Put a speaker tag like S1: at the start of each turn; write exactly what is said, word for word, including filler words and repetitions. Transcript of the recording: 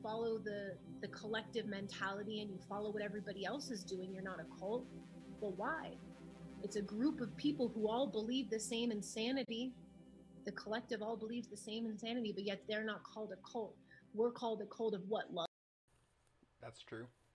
S1: follow the the collective mentality and you follow what everybody else is doing, you're not a cult. Well, why? It's a group of people who all believe the same insanity. The collective all believes the same insanity, but yet they're not called a cult. We're called a cult of what? Love.
S2: That's true.